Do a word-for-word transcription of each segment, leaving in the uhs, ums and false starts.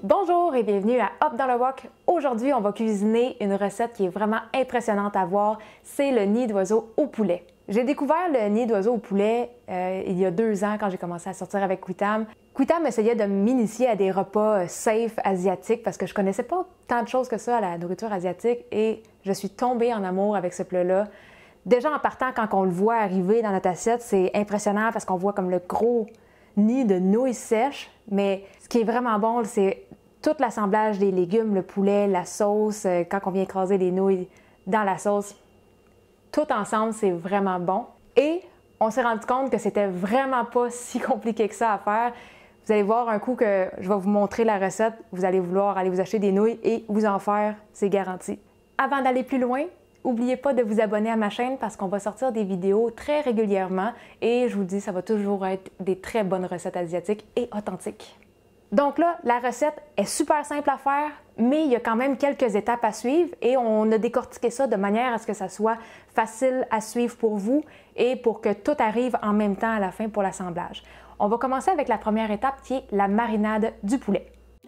Bonjour et bienvenue à Hop dans le Wok. Aujourd'hui, on va cuisiner une recette qui est vraiment impressionnante à voir. C'est le nid d'oiseau au poulet. J'ai découvert le nid d'oiseau au poulet euh, il y a deux ans quand j'ai commencé à sortir avec Quitam. Quitam essayait de m'initier à des repas safe asiatiques parce que je connaissais pas tant de choses que ça à la nourriture asiatique et je suis tombée en amour avec ce plat-là. Déjà en partant, quand on le voit arriver dans notre assiette, c'est impressionnant parce qu'on voit comme le gros nid de nouilles sèches. Mais ce qui est vraiment bon, c'est tout l'assemblage des légumes, le poulet, la sauce, quand on vient écraser les nouilles dans la sauce. Tout ensemble, c'est vraiment bon. Et on s'est rendu compte que c'était vraiment pas si compliqué que ça à faire. Vous allez voir un coup que je vais vous montrer la recette. Vous allez vouloir aller vous acheter des nouilles et vous en faire, c'est garanti. Avant d'aller plus loin, n'oubliez pas de vous abonner à ma chaîne parce qu'on va sortir des vidéos très régulièrement et je vous dis, ça va toujours être des très bonnes recettes asiatiques et authentiques. Donc là, la recette est super simple à faire, mais il y a quand même quelques étapes à suivre et on a décortiqué ça de manière à ce que ça soit facile à suivre pour vous et pour que tout arrive en même temps à la fin pour l'assemblage. On va commencer avec la première étape qui est la marinade du poulet.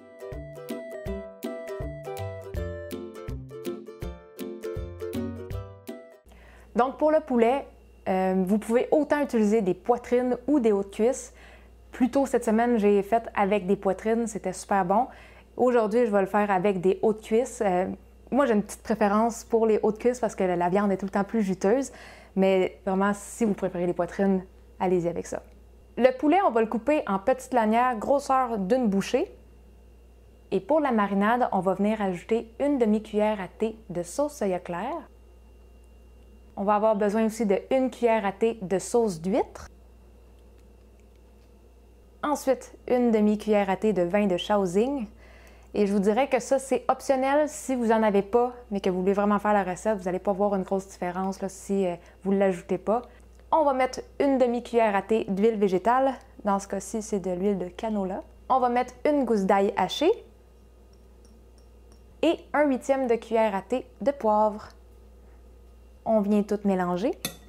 Donc pour le poulet, euh, vous pouvez autant utiliser des poitrines ou des hautes cuisses. Plus tôt cette semaine, j'ai fait avec des poitrines, c'était super bon. Aujourd'hui, je vais le faire avec des hautes cuisses. Euh, moi, j'ai une petite préférence pour les hautes cuisses parce que la viande est tout le temps plus juteuse. Mais vraiment, si vous préférez les poitrines, allez-y avec ça. Le poulet, on va le couper en petites lanières, grosseur d'une bouchée. Et pour la marinade, on va venir ajouter une demi-cuillère à thé de sauce soya clair. On va avoir besoin aussi de une cuillère à thé de sauce d'huître. Ensuite, une demi-cuillère à thé de vin de Shaoxing. Et je vous dirais que ça, c'est optionnel si vous n'en avez pas, mais que vous voulez vraiment faire la recette. Vous n'allez pas voir une grosse différence là, si euh, vous ne l'ajoutez pas. On va mettre une demi-cuillère à thé d'huile végétale. Dans ce cas-ci, c'est de l'huile de canola. On va mettre une gousse d'ail hachée et un huitième de cuillère à thé de poivre. On vient tout mélanger.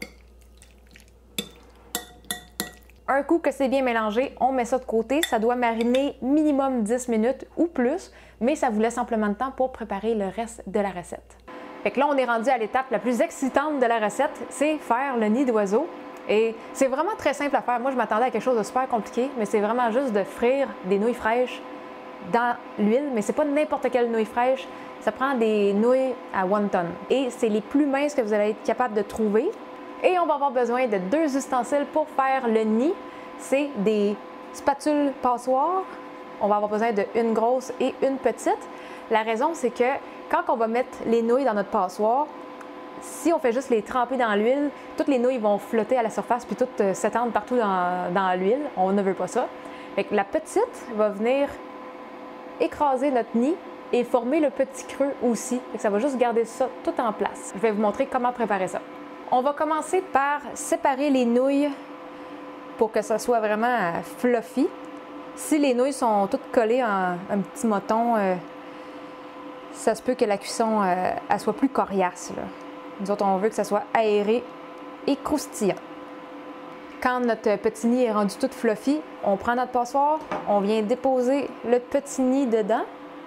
Un coup que c'est bien mélangé, on met ça de côté. Ça doit mariner minimum dix minutes ou plus, mais ça vous laisse amplement de temps pour préparer le reste de la recette. Fait que là, on est rendu à l'étape la plus excitante de la recette, c'est faire le nid d'oiseau. Et c'est vraiment très simple à faire. Moi, je m'attendais à quelque chose de super compliqué, mais c'est vraiment juste de frire des nouilles fraîches dans l'huile, mais c'est pas n'importe quelle nouille fraîche. Ça prend des nouilles à wonton et c'est les plus minces que vous allez être capable de trouver. Et on va avoir besoin de deux ustensiles pour faire le nid. C'est des spatules passoires. On va avoir besoin d'une grosse et une petite. La raison, c'est que quand on va mettre les nouilles dans notre passoire, si on fait juste les tremper dans l'huile, toutes les nouilles vont flotter à la surface puis toutes s'étendre partout dans, dans l'huile. On ne veut pas ça. Fait que la petite va venir écraser notre nid et former le petit creux aussi. Fait que ça va juste garder ça tout en place. Je vais vous montrer comment préparer ça. On va commencer par séparer les nouilles pour que ça soit vraiment fluffy. Si les nouilles sont toutes collées en un petit moton, euh, ça se peut que la cuisson euh, elle soit plus coriace, là. Nous autres, on veut que ça soit aéré et croustillant. Quand notre petit nid est rendu tout fluffy, on prend notre passoire, on vient déposer le petit nid dedans.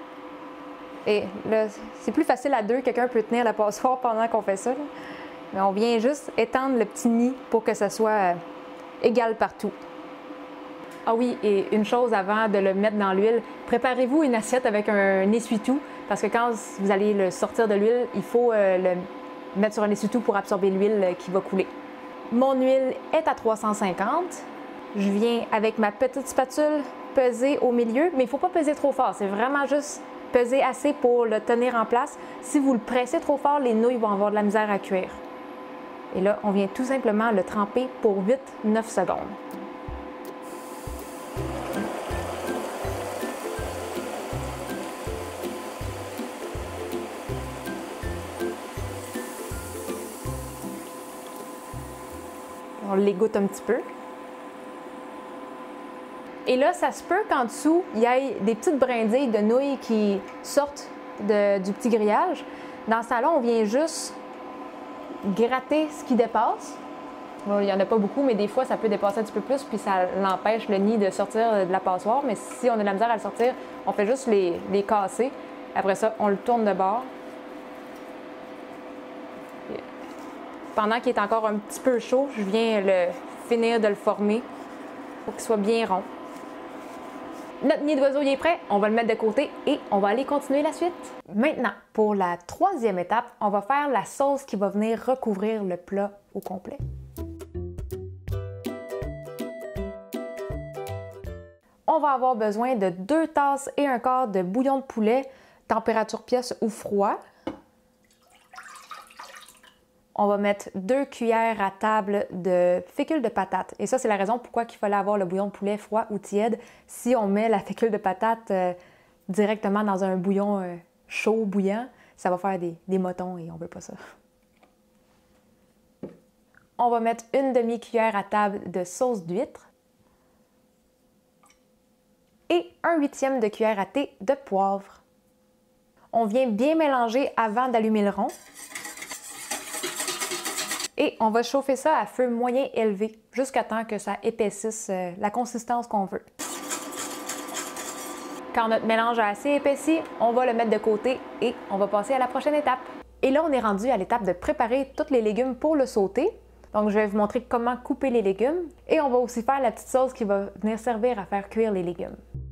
Et là, c'est plus facile à deux, quelqu'un peut tenir la passoire pendant qu'on fait ça, là. Mais on vient juste étendre le petit nid pour que ça soit euh, égal partout. Ah oui, et une chose avant de le mettre dans l'huile, préparez-vous une assiette avec un essuie-tout parce que quand vous allez le sortir de l'huile, il faut euh, le mettre sur un essuie-tout pour absorber l'huile euh, qui va couler. Mon huile est à trois cent cinquante. Je viens avec ma petite spatule peser au milieu, mais il ne faut pas peser trop fort, c'est vraiment juste peser assez pour le tenir en place. Si vous le pressez trop fort, les nouilles vont avoir de la misère à cuire. Et là, on vient tout simplement le tremper pour huit à neuf secondes. On l'égoutte un petit peu. Et là, ça se peut qu'en dessous, il y ait des petites brindilles de nouilles qui sortent de, du petit grillage. Dans ce temps-là, on vient juste gratter ce qui dépasse. Là, il n'y en a pas beaucoup, mais des fois, ça peut dépasser un petit peu plus, puis ça l'empêche le nid de sortir de la passoire. Mais si on a de la misère à le sortir, on fait juste les, les casser. Après ça, on le tourne de bord. Pendant qu'il est encore un petit peu chaud, je viens le finir de le former pour qu'il soit bien rond. Notre nid d'oiseau est prêt, on va le mettre de côté et on va aller continuer la suite. Maintenant, pour la troisième étape, on va faire la sauce qui va venir recouvrir le plat au complet. On va avoir besoin de deux tasses et un quart de bouillon de poulet, température pièce ou froid. On va mettre deux cuillères à table de fécule de patate. Et ça, c'est la raison pourquoi il fallait avoir le bouillon de poulet froid ou tiède. Si on met la fécule de patate euh, directement dans un bouillon euh, chaud, bouillant, ça va faire des, des motons et on ne veut pas ça. On va mettre une demi-cuillère à table de sauce d'huître et un huitième de cuillère à thé de poivre. On vient bien mélanger avant d'allumer le rond. Et on va chauffer ça à feu moyen élevé jusqu'à temps que ça épaississe euh, la consistance qu'on veut. Quand notre mélange a assez épaissi, on va le mettre de côté et on va passer à la prochaine étape. Et là, on est rendu à l'étape de préparer tous les légumes pour le sauté. Donc, je vais vous montrer comment couper les légumes et on va aussi faire la petite sauce qui va venir servir à faire cuire les légumes.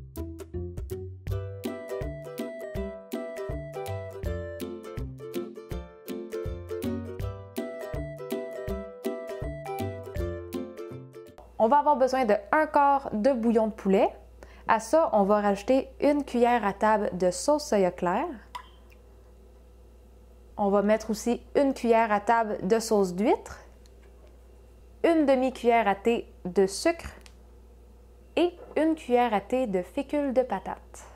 On va avoir besoin de un quart de bouillon de poulet. À ça, on va rajouter une cuillère à table de sauce soya claire. On va mettre aussi une cuillère à table de sauce d'huître, une demi-cuillère à thé de sucre et une cuillère à thé de fécule de patate.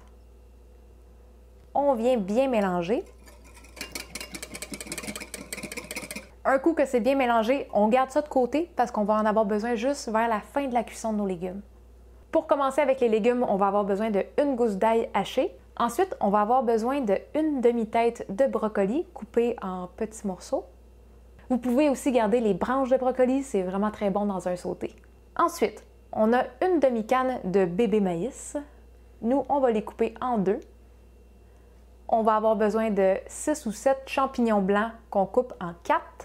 On vient bien mélanger. Un coup que c'est bien mélangé, on garde ça de côté parce qu'on va en avoir besoin juste vers la fin de la cuisson de nos légumes. Pour commencer avec les légumes, on va avoir besoin de une gousse d'ail hachée. Ensuite, on va avoir besoin de une demi-tête de brocoli coupée en petits morceaux. Vous pouvez aussi garder les branches de brocoli, c'est vraiment très bon dans un sauté. Ensuite, on a une demi-canne de bébé maïs. Nous, on va les couper en deux. On va avoir besoin de six ou sept champignons blancs qu'on coupe en quatre.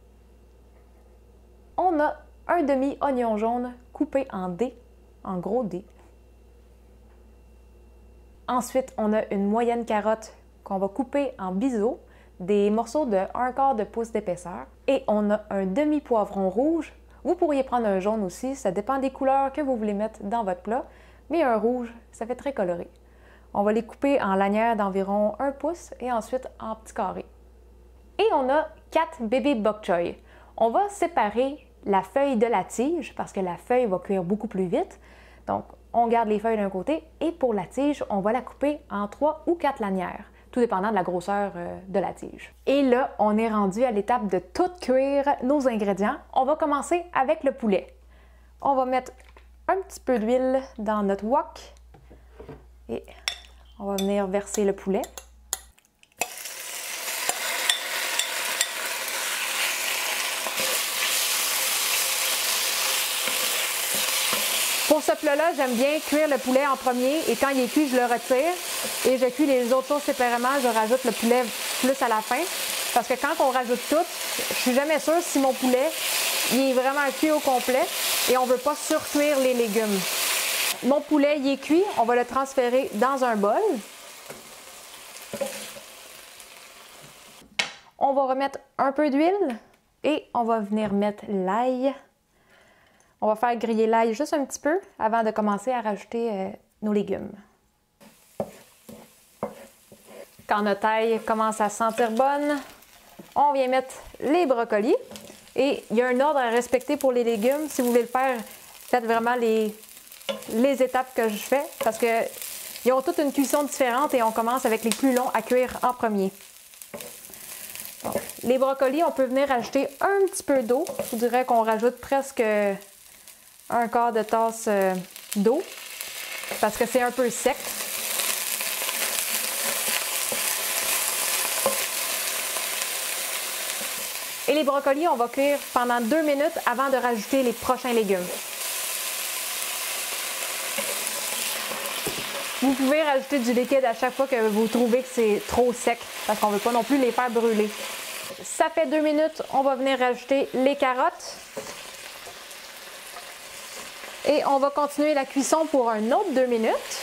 On a un demi-oignon jaune coupé en dés, en gros dés. Ensuite, on a une moyenne carotte qu'on va couper en biseaux, des morceaux de un quart de pouce d'épaisseur. Et on a un demi-poivron rouge. Vous pourriez prendre un jaune aussi, ça dépend des couleurs que vous voulez mettre dans votre plat, mais un rouge, ça fait très coloré. On va les couper en lanières d'environ un pouce et ensuite en petits carrés. Et on a quatre bébés bok choy. On va séparer la feuille de la tige parce que la feuille va cuire beaucoup plus vite. Donc, on garde les feuilles d'un côté et pour la tige, on va la couper en trois ou quatre lanières, tout dépendant de la grosseur de la tige. Et là, on est rendu à l'étape de tout cuire nos ingrédients. On va commencer avec le poulet. On va mettre un petit peu d'huile dans notre wok et on va venir verser le poulet. Pour ce plat-là, j'aime bien cuire le poulet en premier et quand il est cuit, je le retire et je cuis les autres choses séparément. Je rajoute le poulet plus à la fin parce que quand on rajoute tout, je suis jamais sûre si mon poulet il est vraiment cuit au complet et on ne veut pas surcuire les légumes. Mon poulet il est cuit, on va le transférer dans un bol. On va remettre un peu d'huile et on va venir mettre l'ail. On va faire griller l'ail juste un petit peu avant de commencer à rajouter euh, nos légumes. Quand notre ail commence à sentir bonne, on vient mettre les brocolis. Et il y a un ordre à respecter pour les légumes. Si vous voulez le faire, faites vraiment les, les étapes que je fais parce qu'ils ont toute une cuisson différente et on commence avec les plus longs à cuire en premier. Bon. Les brocolis, on peut venir ajouter un petit peu d'eau. Je dirais qu'on rajoute presque un quart de tasse euh, d'eau parce que c'est un peu sec. Et les brocolis, on va cuire pendant deux minutes avant de rajouter les prochains légumes. Vous pouvez rajouter du liquide à chaque fois que vous trouvez que c'est trop sec, parce qu'on ne veut pas non plus les faire brûler. Ça fait deux minutes, on va venir rajouter les carottes. Et on va continuer la cuisson pour un autre deux minutes.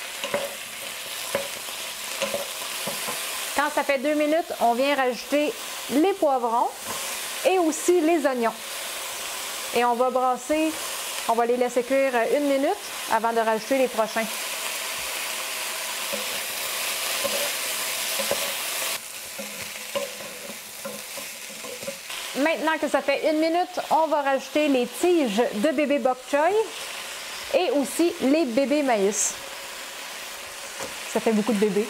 Quand ça fait deux minutes, on vient rajouter les poivrons et aussi les oignons. Et on va brasser, on va les laisser cuire une minute avant de rajouter les prochains. Maintenant que ça fait une minute, on va rajouter les tiges de bébé bok choy et aussi les bébés maïs. Ça fait beaucoup de bébés.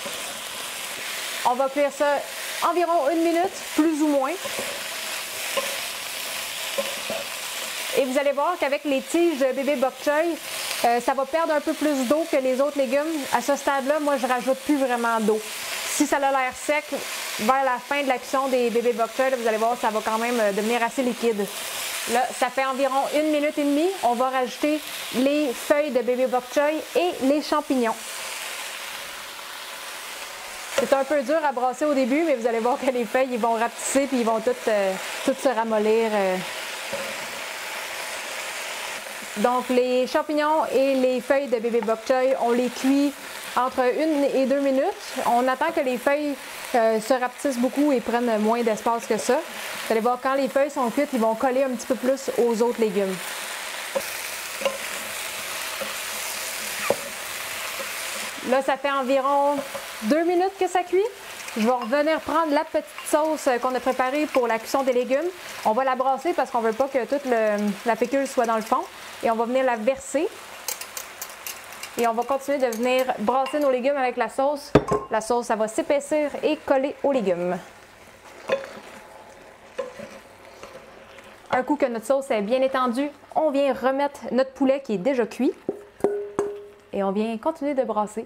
On va cuire ça environ une minute, plus ou moins. Et vous allez voir qu'avec les tiges de bébé bok choy, euh, ça va perdre un peu plus d'eau que les autres légumes. À ce stade-là, moi, je rajoute plus vraiment d'eau. Si ça a l'air sec, vers la fin de la cuisson des bébés bok choy, là, vous allez voir, ça va quand même devenir assez liquide. Là, ça fait environ une minute et demie. On va rajouter les feuilles de bébé bok choy et les champignons. C'est un peu dur à brasser au début, mais vous allez voir que les feuilles ils vont rapetisser puis ils vont toutes, euh, toutes se ramollir. Euh. Donc, les champignons et les feuilles de bébé bok choy, on les cuit entre une et deux minutes. On attend que les feuilles euh, se rapetissent beaucoup et prennent moins d'espace que ça. Vous allez voir, quand les feuilles sont cuites, ils vont coller un petit peu plus aux autres légumes. Là, ça fait environ deux minutes que ça cuit. Je vais revenir prendre la petite sauce qu'on a préparée pour la cuisson des légumes. On va la brasser parce qu'on ne veut pas que toute le, la fécule soit dans le fond. Et on va venir la verser. Et on va continuer de venir brasser nos légumes avec la sauce. La sauce, ça va s'épaissir et coller aux légumes. Un coup que notre sauce est bien étendue, on vient remettre notre poulet qui est déjà cuit. Et on vient continuer de brasser.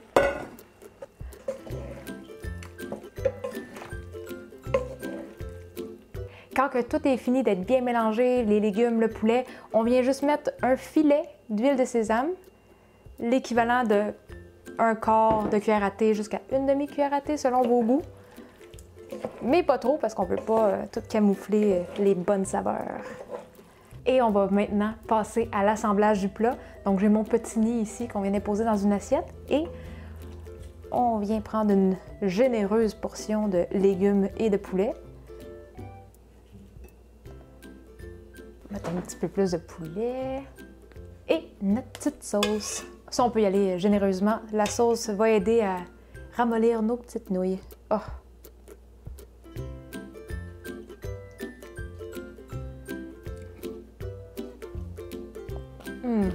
Quand que tout est fini d'être bien mélangé, les légumes, le poulet, on vient juste mettre un filet d'huile de sésame, l'équivalent de un quart de cuillère à thé jusqu'à une demi-cuillère à thé selon vos goûts. Mais pas trop parce qu'on ne peut pas euh, tout camoufler euh, les bonnes saveurs. Et on va maintenant passer à l'assemblage du plat. Donc j'ai mon petit nid ici qu'on vient déposer dans une assiette et on vient prendre une généreuse portion de légumes et de poulet. Mettre un petit peu plus de poulet et notre petite sauce. Ça, on peut y aller généreusement. La sauce va aider à ramollir nos petites nouilles. Oh. Mmh.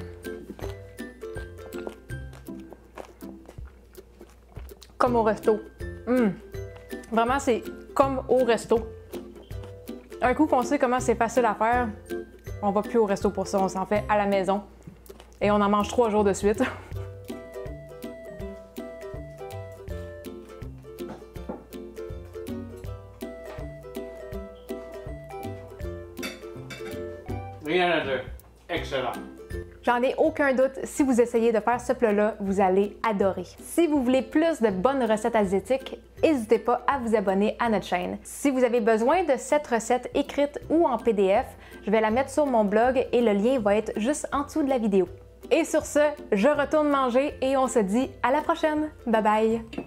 Comme au resto. Mmh. Vraiment, c'est comme au resto. Un coup qu'on sait comment c'est facile à faire, on va plus au resto pour ça, on s'en fait à la maison. Et on en mange trois jours de suite. Rien à dire. Excellent. J'en ai aucun doute, si vous essayez de faire ce plat-là, vous allez adorer. Si vous voulez plus de bonnes recettes asiatiques, n'hésitez pas à vous abonner à notre chaîne. Si vous avez besoin de cette recette écrite ou en P D F, je vais la mettre sur mon blog et le lien va être juste en dessous de la vidéo. Et sur ce, je retourne manger et on se dit à la prochaine. Bye bye!